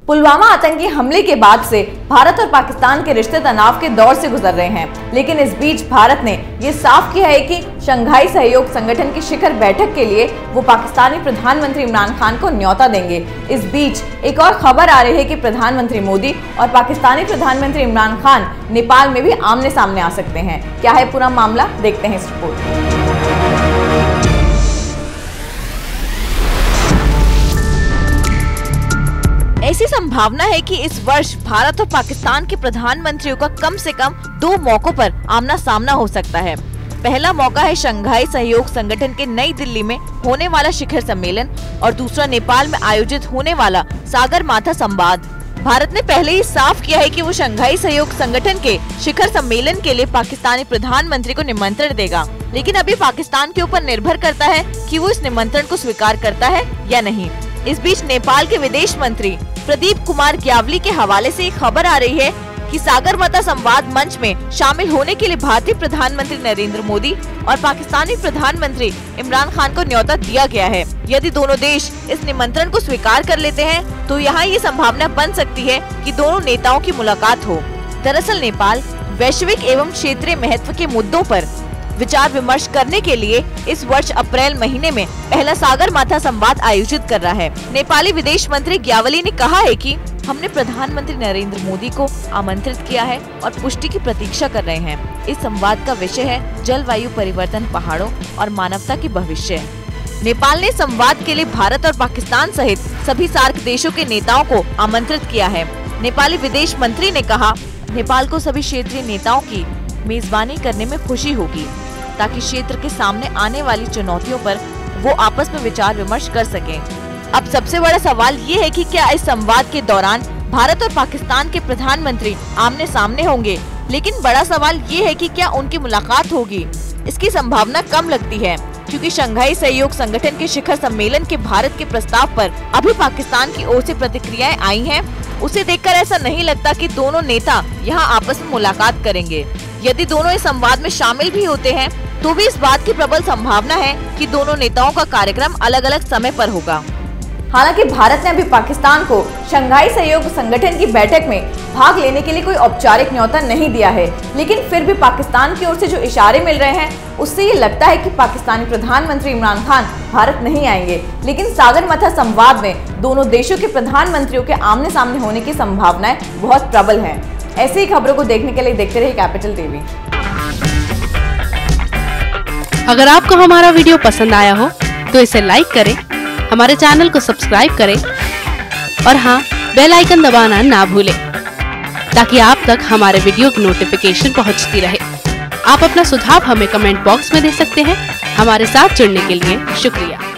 पुलवामा आतंकी हमले के बाद से भारत और पाकिस्तान के रिश्ते तनाव के दौर से गुजर रहे हैं, लेकिन इस बीच भारत ने ये साफ किया है कि शंघाई सहयोग संगठन की शिखर बैठक के लिए वो पाकिस्तानी प्रधानमंत्री इमरान खान को न्योता देंगे। इस बीच एक और खबर आ रही है कि प्रधानमंत्री मोदी और पाकिस्तानी प्रधानमंत्री इमरान खान नेपाल में भी आमने सामने आ सकते हैं। क्या है पूरा मामला, देखते हैं इस रिपोर्ट। ऐसी संभावना है कि इस वर्ष भारत और पाकिस्तान के प्रधानमंत्रियों का कम से कम 2 मौकों पर आमना सामना हो सकता है। पहला मौका है शंघाई सहयोग संगठन के नई दिल्ली में होने वाला शिखर सम्मेलन और दूसरा नेपाल में आयोजित होने वाला सागरमाथा संवाद। भारत ने पहले ही साफ किया है कि वो शंघाई सहयोग संगठन के शिखर सम्मेलन के लिए पाकिस्तानी प्रधानमंत्री को निमंत्रण देगा, लेकिन अभी पाकिस्तान के ऊपर निर्भर करता है कि वो इस निमंत्रण को स्वीकार करता है या नहीं। इस बीच नेपाल के विदेश मंत्री प्रदीप कुमार ग्यावली के हवाले से एक खबर आ रही है कि सागरमाथा संवाद मंच में शामिल होने के लिए भारतीय प्रधानमंत्री नरेंद्र मोदी और पाकिस्तानी प्रधानमंत्री इमरान खान को न्योता दिया गया है। यदि दोनों देश इस निमंत्रण को स्वीकार कर लेते हैं तो यहाँ ये संभावना बन सकती है कि दोनों नेताओं की मुलाकात हो। दरअसल नेपाल वैश्विक एवं क्षेत्रीय महत्व के मुद्दों पर विचार विमर्श करने के लिए इस वर्ष अप्रैल महीने में पहला सागरमाथा संवाद आयोजित कर रहा है। नेपाली विदेश मंत्री ग्यावली ने कहा है कि हमने प्रधानमंत्री नरेंद्र मोदी को आमंत्रित किया है और पुष्टि की प्रतीक्षा कर रहे हैं। इस संवाद का विषय है जलवायु परिवर्तन, पहाड़ों और मानवता की भविष्य। नेपाल ने संवाद के लिए भारत और पाकिस्तान सहित सभी सार्क देशों के नेताओं को आमंत्रित किया है। नेपाली विदेश मंत्री ने कहा, नेपाल को सभी क्षेत्रीय नेताओं की मेजबानी करने में खुशी होगी ताकि क्षेत्र के सामने आने वाली चुनौतियों पर वो आपस में विचार विमर्श कर सकें। अब सबसे बड़ा सवाल ये है कि क्या इस संवाद के दौरान भारत और पाकिस्तान के प्रधानमंत्री आमने सामने होंगे, लेकिन बड़ा सवाल ये है कि क्या उनकी मुलाकात होगी। इसकी संभावना कम लगती है क्योंकि शंघाई सहयोग संगठन के शिखर सम्मेलन के भारत के प्रस्ताव पर अभी पाकिस्तान की ओर से प्रतिक्रियाएं आई हैं। उसे देखकर ऐसा नहीं लगता कि दोनों नेता यहां आपस में मुलाकात करेंगे। यदि दोनों इस संवाद में शामिल भी होते हैं तो भी इस बात की प्रबल संभावना है कि दोनों नेताओं का कार्यक्रम अलग अलग समय पर होगा। हालांकि भारत ने अभी पाकिस्तान को शंघाई सहयोग संगठन की बैठक में भाग लेने के लिए कोई औपचारिक न्योता नहीं दिया है, लेकिन फिर भी पाकिस्तान की ओर से जो इशारे मिल रहे हैं उससे ये लगता है कि पाकिस्तानी प्रधानमंत्री इमरान खान भारत नहीं आएंगे। लेकिन सागरमाथा संवाद में दोनों देशों के प्रधानमंत्रियों के आमने सामने होने की संभावनाएं बहुत प्रबल है। ऐसी खबरों को देखने के लिए देखते रहिए कैपिटल टीवी। अगर आपको हमारा वीडियो पसंद आया हो तो इसे लाइक करें, हमारे चैनल को सब्सक्राइब करें और हाँ, बेल आइकन दबाना ना भूलें ताकि आप तक हमारे वीडियो की नोटिफिकेशन पहुंचती रहे। आप अपना सुझाव हमें कमेंट बॉक्स में दे सकते हैं। हमारे साथ जुड़ने के लिए शुक्रिया।